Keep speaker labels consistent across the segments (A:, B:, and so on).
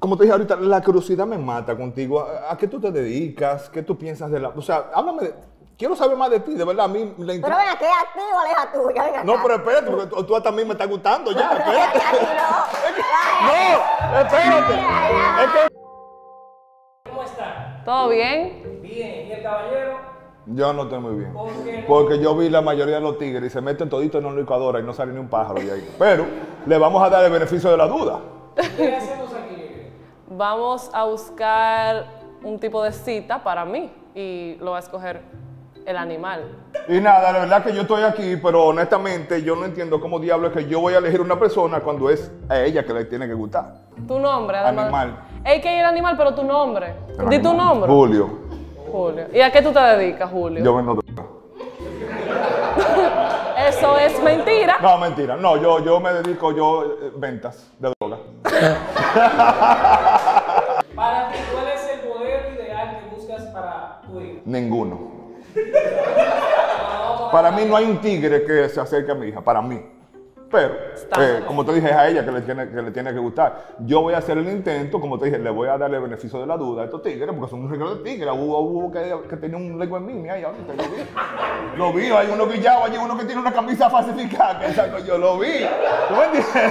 A: como te dije ahorita, la curiosidad me mata contigo. ¿A qué tú te dedicas? ¿Qué tú piensas de la...? O sea, háblame de... Quiero saber más de ti, de verdad, a mí la
B: Pero venga, ¿qué activo la hija tuya? Venga,
A: No, pero espérate, porque tú hasta a mí me estás gustando ya, espérate. No, espérate. Es que...
C: ¿Cómo está?
D: ¿Todo bien?
C: Bien. ¿Y el caballero?
A: Yo no estoy muy bien.
C: ¿Por qué no?
A: Porque yo vi la mayoría de los tigres y se meten toditos en una licuadora y no sale ni un pájaro de ahí. Pero le vamos a dar el beneficio de la duda.
C: ¿Qué hacemos aquí?
D: Vamos a buscar un tipo de cita para mí y lo va a escoger el animal.
A: Y nada, la verdad que yo estoy aquí, pero honestamente yo no entiendo cómo diablos es que yo voy a elegir una persona cuando es a ella que le tiene que gustar.
D: Tu nombre, además.
A: Animal.
D: Es que el animal, pero tu nombre.
A: El
D: Di tu
A: animal.
D: nombre.
A: Julio.
D: Julio. ¿Y a qué tú te dedicas, Julio?
A: Yo vendo droga.
D: Eso es mentira.
A: No, mentira. No, yo me dedico ventas de droga.
C: Para ti, ¿cuál es el modelo ideal que buscas para tu hijo?
A: Ninguno. Para mí no hay un tigre que se acerque a mi hija, para mí. Pero, como te dije, es a ella que le tiene que gustar. Yo voy a hacer el intento, como te dije, le voy a darle el beneficio de la duda a estos tigres, porque son un regalo de tigres. Hubo que tenía un lengua en mí ahí ahorita, lo vi. Hay uno guillado, hay uno que tiene una camisa falsificada, que yo lo vi. ¿Tú me entiendes?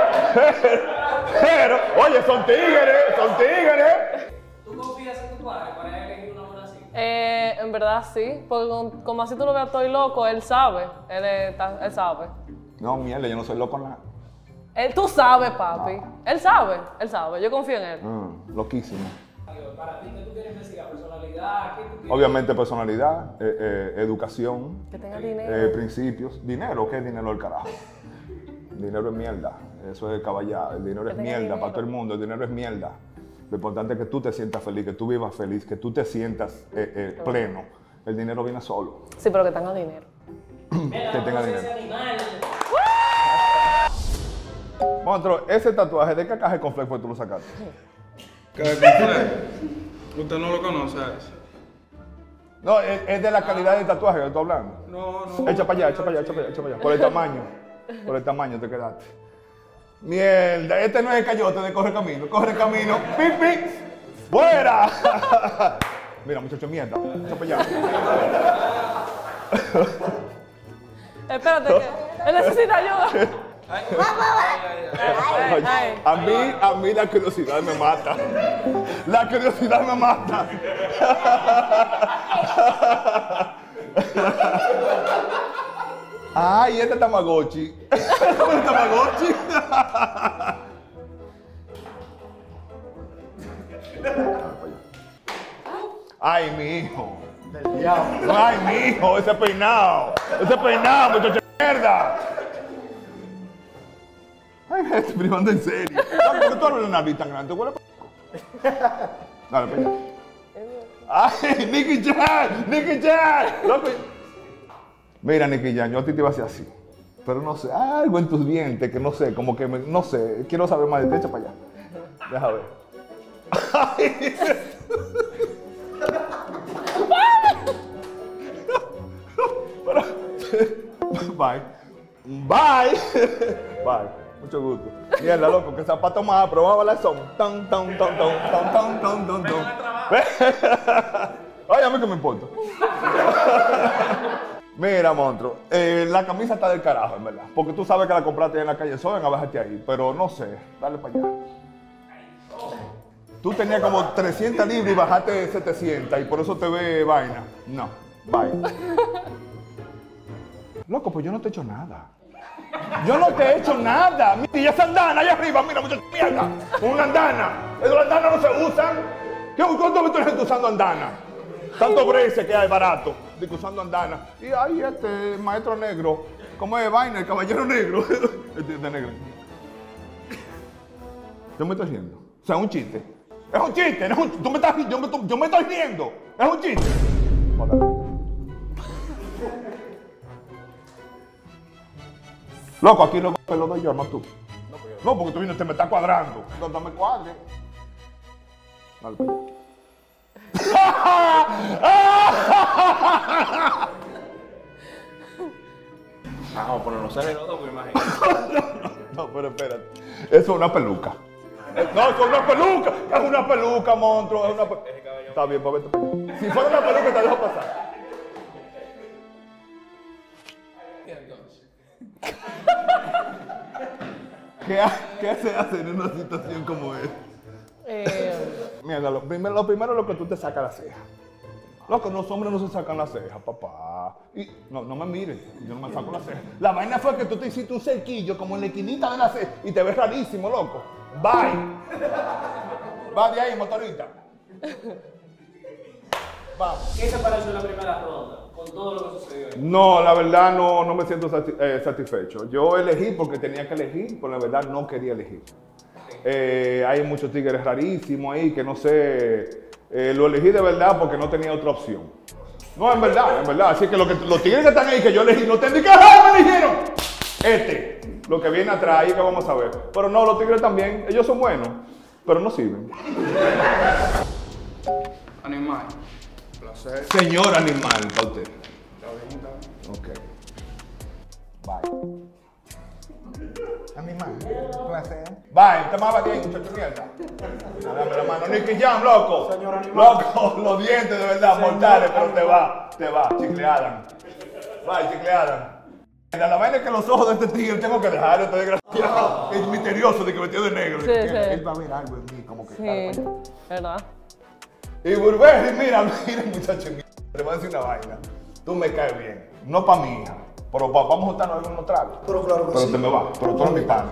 A: Pero, oye, son tigres.
C: ¿Tú confías en tu padre para elegir una buena así?
D: En verdad sí, porque como así tú lo veas, estoy loco, él sabe. Él sabe.
A: No, mierda, yo no soy loco nada.
D: Tú sabes, papi. Él sabe. Yo confío en él.
A: Loquísimo.
C: Para ti, ¿qué tú quieres investigar? ¿Personalidad? ¿Qué tú quieres?
A: Obviamente personalidad, educación,
D: Que tenga dinero.
A: principios. ¿Dinero? ¿Qué es dinero del carajo? Dinero es mierda. Eso es caballada. El dinero es
D: tenga
A: mierda
D: dinero.
A: para todo el mundo. El dinero es mierda. Lo importante es que tú te sientas feliz, que tú vivas feliz, que tú te sientas pleno. El dinero viene solo.
D: Sí, pero que tenga dinero.
C: Mira,
A: que tenga
C: vamos a
A: dinero.
C: ese animal.
A: Monstruo, ese tatuaje, ¿de qué caja de conflicto fue que tú lo sacaste?
E: Usted no lo conoce a ese.
A: No, es de la calidad del tatuaje que estoy hablando.
E: No.
A: Echa para allá. Por el tamaño te quedaste. Mierda, este no es el cayote de Corre Camino. ¡Pic, pic! ¡Fuera! Mira, muchacho, mierda. Echa para allá.
D: Espérate, que él necesita ayuda. Ay.
A: A mí la curiosidad me mata. Ay, este Tamagotchi. ¿El Tamagotchi? Ay, mi hijo. Ay, mi hijo, ese peinado, muchacho de mierda. Ay, me estoy privando en serio. No, ¿por qué tú hablas de nariz tan grande? Huele a... Dale, peña. Ay, Nicky Jam. Loco. Mira, Nicky Jam, yo a ti te iba a hacer así. Pero no sé, hay algo en tus dientes que no sé, como que no sé. Quiero saber más de ti, echa para allá. Deja ver. Ay. Bye. Mucho gusto. Mierda, loco, que zapato más, pero vamos a hablar son. Ton. Ay, a mí que me importa. Mira, monstruo, la camisa está del carajo, en verdad. Porque tú sabes que la compraste en la calle Soben a bajarte ahí. Pero no sé, dale para allá. Tú tenías como 300 libras y bajaste 700 y por eso te ve vaina. No, bye. Loco, pues yo no te he hecho nada. Mira, esa andana allá arriba, mira, mucha mierda. Una andana. Esas andanas no se usan. ¿Cuánto me gente usando andana? Tanto breche que hay barato, de que usando andana. Y ahí este maestro negro, ¿cómo es vaina? El caballero negro. De negro. Yo me estoy riendo. O sea, es un chiste. Es un chiste. Yo me estoy riendo. Es un chiste. Loco, aquí lo doy yo, no tú. No, porque tú vienes, te me estás cuadrando. No me cuadre. Dale, pues.
E: Vamos a ponernos celosos, porque imagínate.
A: No, pero espérate. Eso es una peluca. No, es una peluca. Es una peluca, monstruo. Es una Está bien, pues vete. Si fuera una peluca, te dejo pasar. ¿Qué se hace en una situación como esta? Mira, lo primero es lo que tú te sacas la ceja. Loco, los hombres no se sacan la ceja, papá. Y no me mires, yo no me saco la ceja. La vaina fue que tú te hiciste un cerquillo como en la esquinita de la ceja y te ves rarísimo, loco. Bye. Va de ahí, motorista. Vamos.
C: ¿Qué te pareció la primera ronda? Con todo lo que sucedió ahí.
A: No, la verdad no me siento satisfecho. Yo elegí porque tenía que elegir, pero la verdad no quería elegir. Hay muchos tigres rarísimos ahí que no sé. Lo elegí de verdad porque no tenía otra opción. No, en verdad. Así que los tigres que están ahí que yo elegí no te indican, ¡ah, me eligieron! Lo que viene atrás, ahí que vamos a ver. Pero no, los tigres también, ellos son buenos, pero no sirven.
E: Animal. Placer.
A: Señor animal, para usted.
E: Está bien, está bien.
A: Ok. Bye. Animal, placer. Bye, te amaba bien, muchacho mierda. Dame la mano, Nicky Jam, loco.
E: Señor animal.
A: Loco, los dientes de verdad, mortales, pero te va, Chicle Adam. Bye, Chicle Adam. La vaina es que los ojos de este tigre tengo que dejarlo, este desgraciado. Es misterioso de que vestido de negro.
D: Sí.
A: Él va a ver algo en mí, como que
D: Sí, ¿verdad?
A: Y Burberry, mira, muchacho, te voy a decir una vaina. Tú me caes bien, no para mi hija, pero vamos a juntarnos algunos tragos.
F: Pero claro que
A: Pero
F: sí.
A: te me va, pero tú eres mi pana.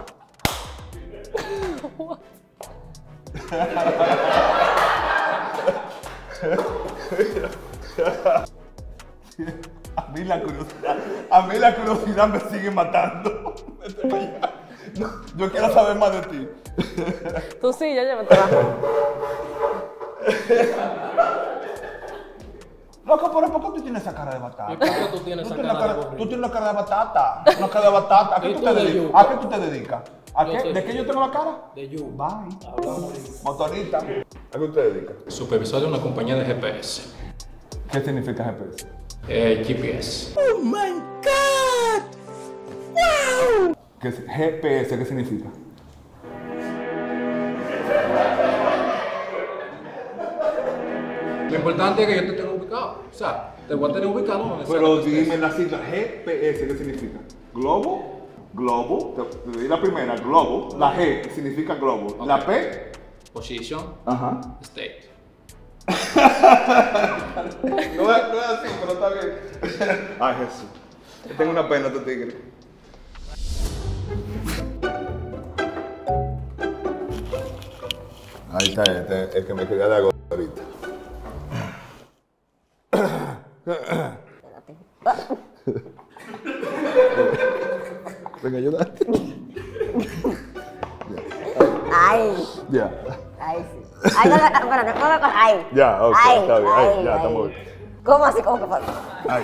A: A mí la curiosidad me sigue matando. No, yo quiero saber más de ti.
D: Tú sí, ya llévatela.
A: Loco, pero ¿por qué tú tienes esa cara de batata?
F: ¿Y por qué tú tienes esa cara de burrito?
A: Tú tienes una cara de batata. Una cara de batata. ¿A qué
F: ¿Y
A: tú
F: tú
A: te
F: de
A: dedicas?
F: yuca?
A: ¿A qué tú te dedicas? ¿A
F: Yo
A: qué?
F: soy
A: ¿De qué yo tengo la cara?
F: De You.
A: Bye.
F: Hablamos.
A: Motorista. ¿A qué tú te dedicas?
G: Supervisor de una compañía de GPS.
A: ¿Qué significa GPS?
G: GPS.
A: ¿Qué es GPS? ¿Qué significa?
G: Lo importante es que yo te tenga ubicado. O sea, te voy a tener ubicado donde sea
A: Pero
G: que tú estés.
A: dime la sigla. GPS, ¿qué significa? Globo. Te di la primera, globo. La G significa globo. La P.
G: Position,
A: Ajá.
G: state.
A: No es así, pero está bien. Ay, Jesús. Tengo una pena, este tigre. Ahí está, el que me quería dar ahorita. Venga, ayúdate.
B: Ay,
A: Ya.
B: ay, sí. Ay, no, espérate, ponme con ay.
A: Ya, ok,
B: Ay,
A: está bien. Ay, ya,
B: ay.
A: estamos bien.
B: ¿Cómo así? ¿Cómo que pasa?
A: Ay.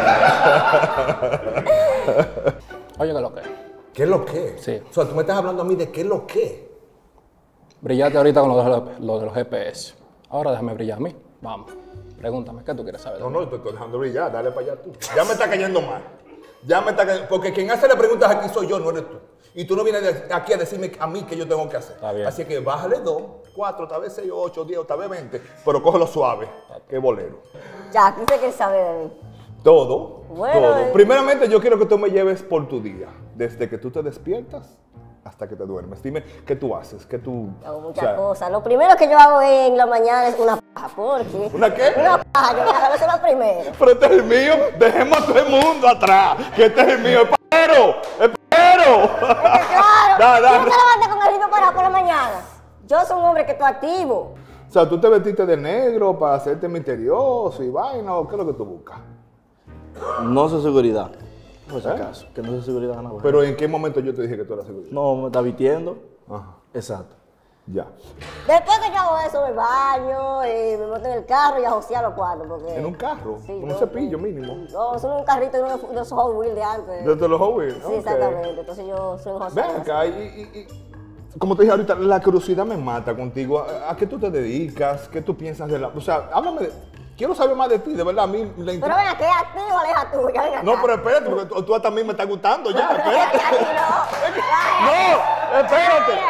F: Oye, ¿qué es lo que?
A: ¿Qué es lo que?
F: Sí.
A: O sea, tú me estás hablando a mí de qué es lo que.
F: Brillaste ahorita con lo de los GPS. Ahora déjame brillar a mí. Vamos. Pregúntame, ¿qué tú quieres saber?
A: No, te estoy dejando brillar, dale para allá tú. Ya me está cayendo mal. Ya me está cayendo. Porque quien hace las preguntas aquí soy yo, no eres tú. Y tú no vienes aquí a decirme a mí qué yo tengo que hacer.
F: Está bien.
A: Así que bájale 2, 4, tal vez 6, 8, 10, tal vez 20. Pero cógelo suave, que bolero.
B: Ya, ¿qué usted quiere saber de mí?
A: Todo.
B: Bueno,
A: todo. Primeramente, yo quiero que tú me lleves por tu día. Desde que tú te despiertas hasta que te duermes. Dime qué tú haces, qué tú.
B: Hago muchas cosas. Lo primero que yo hago en la mañana es una paja, porque...
A: ¿Una qué?
B: Una paja, yo me hago eso lo primero.
A: Pero este es el mío. Dejemos a todo el mundo atrás. Que este es el mío. ¡Espero! ¡Espero!
B: Claro,
A: Da.
B: yo te levantas con el ritmo parado por la mañana. Yo soy un hombre que estoy activo.
A: O sea, tú te vestiste de negro para hacerte misterioso y vaina, ¿o qué es lo que tú buscas?
H: No sé seguridad, por si
A: ¿Eh?
H: acaso. Que no sé seguridad nada.
A: Pero ¿en qué momento yo te dije que tú eras seguridad?
H: No, me está vistiendo.
A: Ajá,
H: Exacto.
A: ya.
B: Después que yo hago eso, me baño, me monto en el carro y a josear los cuartos. Porque...
A: ¿En un carro?
B: Sí,
A: ¿Con un
B: no,
A: cepillo mínimo?
B: No, solo un carrito y uno de esos Hot Wheels de antes.
A: ¿Desde los Howard?
B: Sí, exactamente. Entonces yo soy un
A: Ven
B: joseador.
A: acá, como te dije ahorita, la curiosidad me mata contigo. ¿A qué tú te dedicas? ¿Qué tú piensas de la...? O sea, háblame de... Quiero saber más de ti, de verdad, a mí la
B: Pero ven aquí, activo, aleja tuya, ven acá.
A: No, pero espérate, porque tú hasta a mí me estás gustando ya, espérate.
B: No.
A: No, espérate.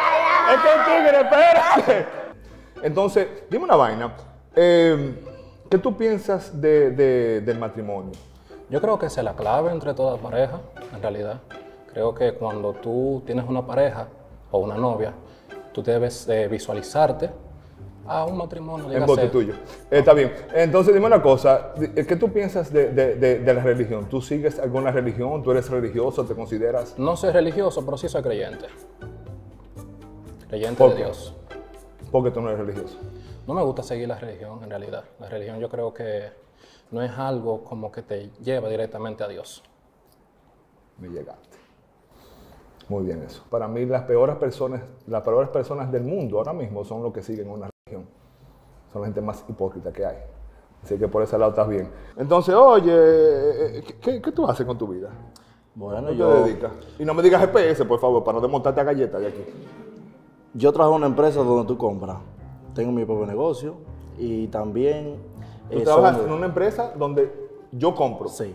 A: Es que el tigre, espérate. Entonces, dime una vaina. ¿Qué tú piensas del matrimonio?
F: Yo creo que esa es la clave entre toda pareja, en realidad. Creo que cuando tú tienes una pareja o una novia, tú debes visualizarte a un matrimonio.
A: En bote tuyo. Está bien. Entonces, dime una cosa. ¿Qué tú piensas de la religión? ¿Tú sigues alguna religión? ¿Tú eres religioso? ¿Te consideras?
F: No soy religioso, pero sí soy creyente. Creyente
A: ¿Por
F: de
A: qué?
F: Dios.
A: ¿Por qué tú no eres religioso?
F: No me gusta seguir la religión, en realidad. La religión yo creo que no es algo como que te lleva directamente a Dios.
A: Me llegaste. Muy bien eso. Para mí las peores personas del mundo ahora mismo son los que siguen una religión. Son la gente más hipócrita que hay. Así que por ese lado estás bien. Entonces, oye, ¿qué tú haces con tu vida?
H: Bueno,
A: ¿Qué te dedicas? Y no me digas GPS, por favor, para no desmontarte a galletas de aquí.
H: yo trabajo en una empresa donde tú compras. Tengo mi propio negocio y también...
A: Tú trabajas en una empresa donde yo compro.
H: Sí.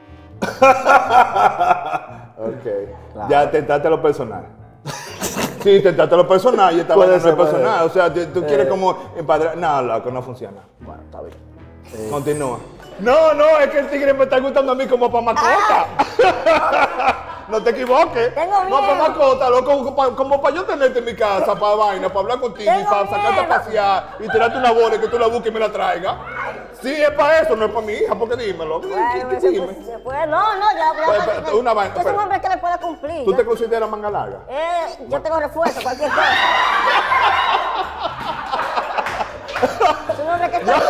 A: Ok.
H: Claro.
A: Ya te trata lo personal. Sí, te trata lo personal y esta
H: Puede
A: vaina no
H: ser,
A: es
H: puede
A: personal.
H: ser.
A: O sea, tú quieres como empadrar. No, loco, no funciona.
H: Bueno, está bien.
A: Continúa. No, es que el tigre me está gustando a mí como para mascota. No te equivoques.
B: Tengo
A: No para
B: miedo.
A: mascota, loco, como para yo tenerte en mi casa, para vaina, para hablar contigo y
B: Tengo
A: para sacarte a
B: miedo.
A: pasear y tirarte una bola y que tú la busques y me la traigas. Sí, es para eso, no es para mi hija, porque dímelo.
B: Bueno,
A: ¿Qué
B: se
A: dime?
B: puede, se puede. No, ya.
A: Espera, una vaina,
B: Es un
A: espera.
B: hombre que le pueda cumplir.
A: ¿Tú
B: ya.
A: te consideras manga larga?
B: Yo tengo refuerzo, cualquier cosa. Es un hombre que está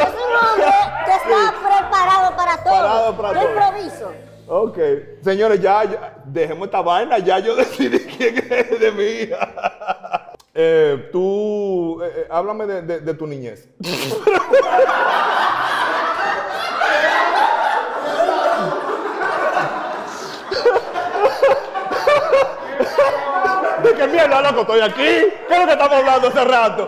B: preparado para todo.
A: Preparado para
B: yo
A: todo.
B: improviso.
A: Ok. Señores, ya, dejemos esta vaina, ya yo decidí quién es de mi hija. Háblame de tu niñez. ¿De qué mierda, loco? Estoy aquí. ¿Qué es lo que estamos hablando hace rato?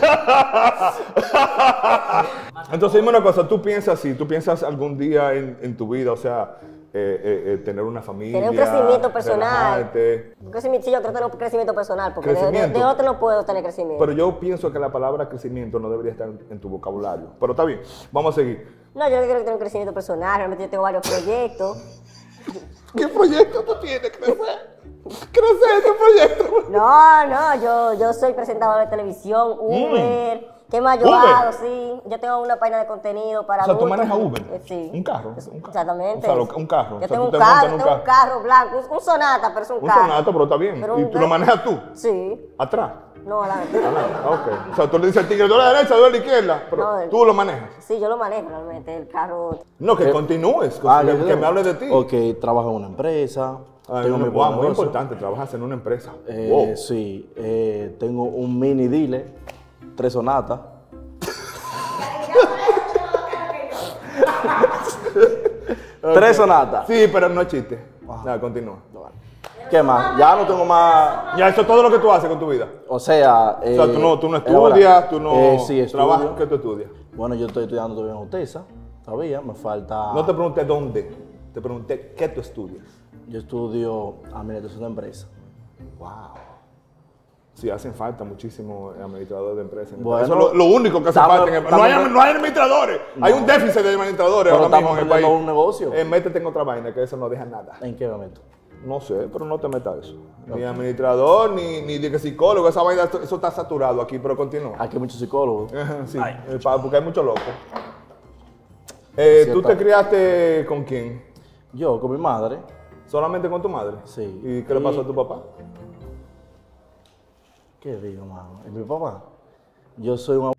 A: Entonces, dime una cosa. ¿Tú piensas así? ¿Tú piensas algún día en tu vida, o sea, tener una familia?
B: Tener un crecimiento personal.
A: relajarte?
B: Un crecimiento, sí, yo creo que tener un crecimiento personal, porque
A: Crecimiento.
B: de otro no puedo tener crecimiento.
A: Pero yo pienso que la palabra crecimiento no debería estar en tu vocabulario. Pero está bien. Vamos a seguir.
B: No, yo quiero tener un crecimiento personal, realmente yo tengo varios proyectos.
A: ¿Qué proyecto tú tienes? Crecer tu proyecto.
B: No, yo soy presentador de televisión, Uber. ¿Qué más yo
A: ¿Uber?
B: hago? Sí, yo tengo una página de contenido para
A: O sea, ¿tú
B: adultos.
A: manejas Uber?
B: Sí.
A: ¿Un carro?
B: Exactamente.
A: O sea, un carro. O
B: Yo
A: sea,
B: tengo
A: tú
B: un
A: te
B: carro,
A: montas en un
B: tengo un carro blanco, un Sonata, pero es un
A: Un
B: carro.
A: Sonata, pero está bien.
B: Pero
A: ¿Y
B: un
A: tú lo manejas tú?
B: Sí.
A: ¿Atrás?
B: No, adelante.
A: Ok. O sea, tú le dices al tigre, tú a la derecha, tú a la izquierda, pero
B: No,
A: tú lo manejas.
B: Sí, yo lo manejo realmente, el carro.
A: No, que continúes, que me hables de ti.
H: Ok, trabajo en una empresa. Tengo mi
A: Wow,
H: propio
A: muy
H: negocio.
A: importante, trabajas en una empresa. Wow.
H: Sí, tengo un mini dealer, 3 sonatas. Tres sonatas.
A: Sí, pero no es chiste. Nada, continúa.
H: ¿Qué más? Ya no tengo más.
A: Ya, eso es todo lo que tú haces con tu vida.
H: O sea.
A: O sea, tú no estudias, tú no
H: sí, estudio.
A: trabajas. ¿Qué tú estudias?
H: Bueno, yo estoy estudiando todavía en UTESA. Todavía me falta.
A: No te pregunté dónde, te pregunté qué tú estudias.
H: Yo estudio administración de empresas.
A: Wow. Sí, hacen falta muchísimo administradores de empresas.
H: Bueno,
A: Eso es lo único que hace
H: estamos-
A: falta. No hay administradores. Hay un déficit de administradores
H: Pero
A: ahora mismo
H: estamos
A: en el país.
H: perdiendo un negocio.
A: Métete en otra vaina, que eso no deja nada.
H: ¿En qué me meto?
A: No sé, pero no te metas eso. Ni administrador, ni de que psicólogo. Esa vaina, eso está saturado aquí, pero continúa.
H: Aquí hay muchos psicólogos.
A: Sí, porque hay muchos locos. ¿Tú
H: Cierto.
A: te criaste con quién?
H: Yo con mi madre.
A: ¿Solamente con tu madre?
H: Sí.
A: ¿Y qué le pasó a tu papá?
H: ¿Qué digo, mano? ¿Y mi papá? Yo soy un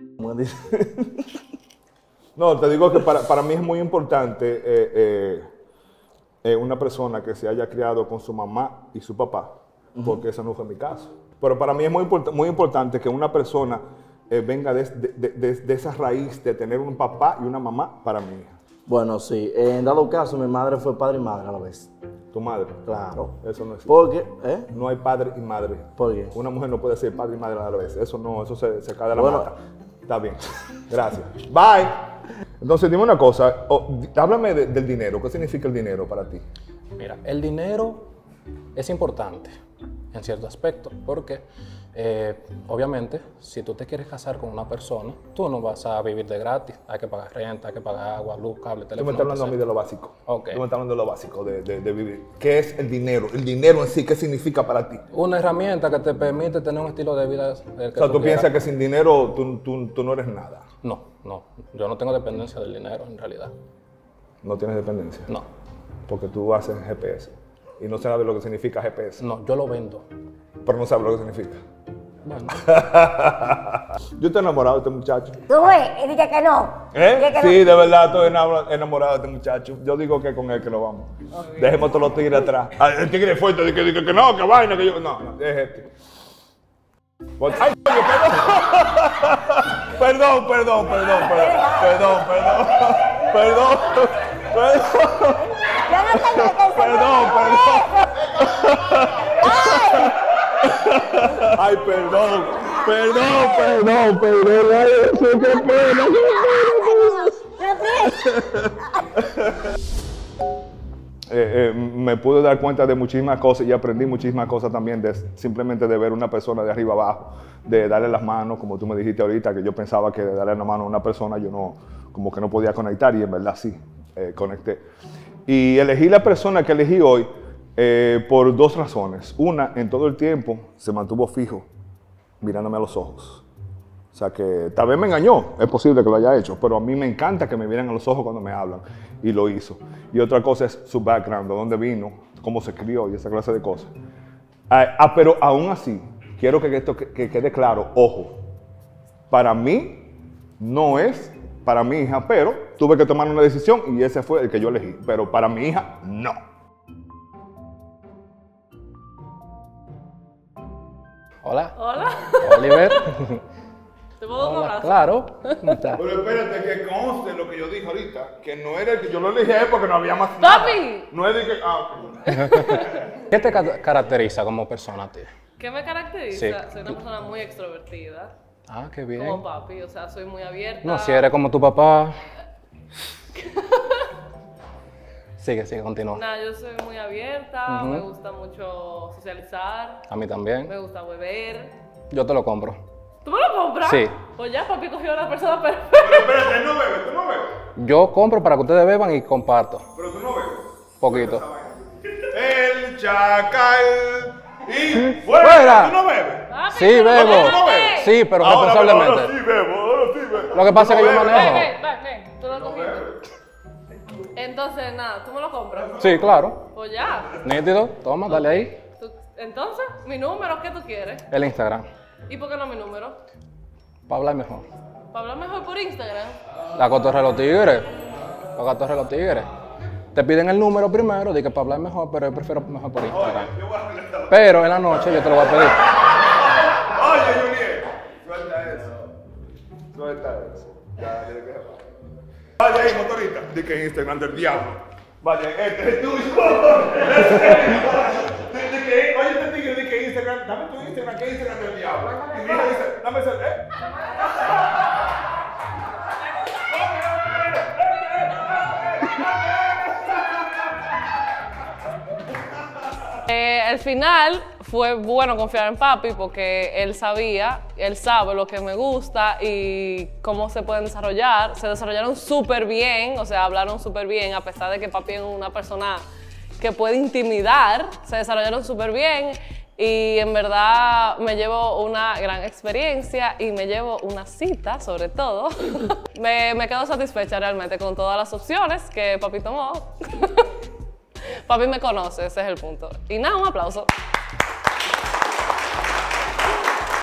A: No, te digo que para mí es muy importante una persona que se haya criado con su mamá y su papá, porque ese no fue mi caso. Pero para mí es muy importante que una persona venga de esa raíz de tener un papá y una mamá para mi hija.
H: Bueno, sí. En dado caso, mi madre fue padre y madre a la vez.
A: Tu madre.
H: Claro.
A: Eso no existe.
H: Porque,
A: No hay padre y madre.
H: ¿Por qué?
A: Una mujer no puede ser padre y madre a la vez. Eso no, eso se cae de la
H: Bueno.
A: mata. Está bien. Gracias. Bye. Entonces, dime una cosa. Háblame del dinero. ¿Qué significa el dinero para ti?
F: Mira, el dinero es importante en cierto aspecto, porque Obviamente, si tú te quieres casar con una persona, tú no vas a vivir de gratis. Hay que pagar renta, hay que pagar agua, luz, cable, teléfono.
A: Tú me estás hablando a mí de lo básico.
F: Ok.
A: Tú me estás hablando de lo básico, de vivir. ¿Qué es el dinero? El dinero en sí, ¿qué significa para ti?
F: Una herramienta que te permite tener un estilo de vida del que
A: O sea, tú piensas
F: quieras.
A: que sin dinero tú no eres nada.
F: No, yo no tengo dependencia del dinero en realidad.
A: No tienes dependencia.
F: No,
A: Porque tú haces GPS. Y no sabes lo que significa GPS.
F: no, yo lo vendo.
A: Pero no sabes lo que significa.
F: Bueno,
A: Yo estoy enamorado de este muchacho.
B: Tú ves, y dije que no.
A: ¿Eh?
B: Dije que
A: Sí, de verdad estoy enamorado de este muchacho. Yo digo que con él que lo vamos. Dejemos todos los tigres atrás. Ah, el tigre fuerte, dice que no, que vaina, que yo. No, es este. ¡Ay, coño, perdón! Perdón.
B: Yo no tengo que ser.
A: Perdón. Ay, perdón. Ay, eso, qué pena. Me pude dar cuenta de muchísimas cosas y aprendí muchísimas cosas también simplemente de ver una persona de arriba abajo, de darle las manos, como tú me dijiste ahorita, que yo pensaba que de darle la mano a una persona yo no, como que no podía conectar y en verdad sí, conecté. Y elegí la persona que elegí hoy por dos razones. Una, en todo el tiempo se mantuvo fijo, mirándome a los ojos. O sea que tal vez me engañó, es posible que lo haya hecho, pero a mí me encanta que me miren a los ojos cuando me hablan, y lo hizo. Y otra cosa es su background, de dónde vino, cómo se crió y esa clase de cosas. Pero aún así, quiero que esto que quede claro, ojo, para mí no es para mi hija, pero tuve que tomar una decisión y ese fue el que yo elegí, pero para mi hija, no.
F: hola,
D: Hola.
F: Oliver.
D: ¿Te puedo dar un
F: Hola,
D: abrazo?
F: claro. ¿Cómo estás?
A: Pero espérate, que conste lo que yo dije ahorita, que no era el que yo lo elegí porque no había más
D: ¡Papi!
A: nada. No es de que...
F: ¿Qué te caracteriza como persona a ti?
D: ¿Qué me caracteriza?
F: Sí.
D: Soy una persona muy extrovertida.
F: Ah, qué bien.
D: Como papi, o sea, soy muy abierta.
F: No, si eres como tu papá. Sigue, continúa.
D: Nah, yo soy muy abierta, me gusta mucho socializar,
F: A mí también.
D: me gusta beber.
F: Yo te lo compro.
D: ¿Tú me lo compras?
F: Sí.
D: Pues ya, papi cogió a la persona perfecta.
A: Pero espérate, tú no bebes.
F: Yo compro para que ustedes beban y comparto.
A: Pero tú no bebes.
F: Poquito.
A: El chacal y fuera.
F: ¡Fuera!
A: ¿Tú no bebes?
D: Papi,
F: Sí,
D: pero
F: bebo.
D: espérate.
F: Sí, pero
A: Ahora
F: responsablemente.
A: sí bebo.
F: Lo que pasa es que yo
A: bebes.
F: manejo.
D: Ven, tú lo cogiste. Entonces, nada, ¿tú me lo compras?
F: Sí, claro.
D: Pues ya.
F: Nítido. Toma, dale ahí.
D: Entonces, mi número, ¿qué tú quieres?
F: El Instagram.
D: ¿Y por qué no mi número?
F: Para hablar mejor.
D: ¿Para hablar mejor por Instagram?
F: La cotorra de los tigres. La cotorra de los tigres. Te piden el número primero, di que para hablar mejor, pero yo prefiero mejor por Instagram. Pero en la noche yo te lo voy a pedir.
A: Oye, Juliet, suelta eso. Ya, vaya ahí, motorista. Di que Instagram del diablo. Vaya, este es tuyo. Oye, este tigre, di que Instagram, dame tu Instagram, que Instagram del diablo. Y mi hija dice, dame ese,
D: Al final fue bueno confiar en papi porque él sabe lo que me gusta y cómo se pueden desarrollar. Se desarrollaron súper bien, o sea, hablaron súper bien, a pesar de que papi es una persona que puede intimidar, se desarrollaron súper bien y en verdad me llevo una gran experiencia y me llevo una cita, sobre todo. me quedo satisfecha realmente con todas las opciones que papi tomó. Papi me conoce, ese es el punto. Y nada, un aplauso.